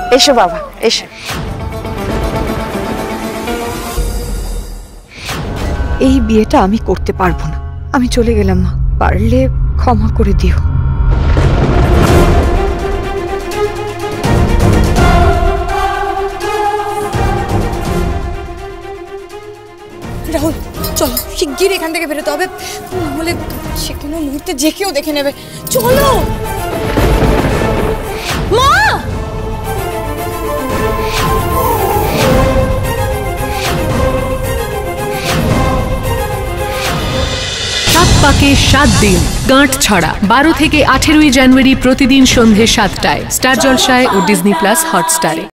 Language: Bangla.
এসো বাবা, এসো। এই বিয়েটা আমি করতে পারবো না, আমি চলে গেলাম মা, পারলে ক্ষমা করে দিও। রাহুল চলো, শিগগির এখান থেকে বেরোতে হবে, নাহলে সে কোনো মুহূর্তে যে কেউ দেখে নেবে। চলো মা। সাত পাকে 7 দিন গাঁট ছড়া 12 থেকে 18 জানুয়ারি প্রতিদিন সন্ধে 7টায় স্টার জলসায় ও ডিজনি প্লাস হটস্টারে।